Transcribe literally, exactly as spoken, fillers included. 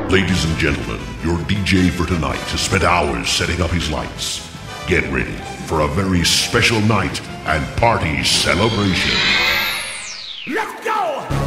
Ladies and gentlemen, your D J for tonight has spent hours setting up his lights. Get ready for a very special night and party celebration. Let's go!